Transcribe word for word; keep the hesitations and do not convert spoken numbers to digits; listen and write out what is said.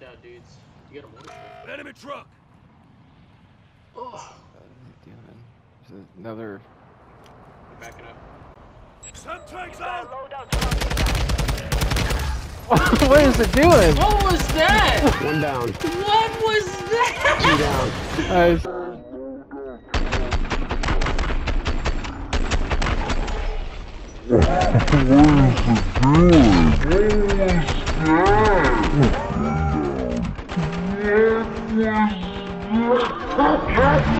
Watch out, dudes. You got a motorcycle. Enemy truck! Oh. There's another. I'm backing up. Send tanks out! What is it doing? What was that? One down. What was that? Two down. Nice. What was that?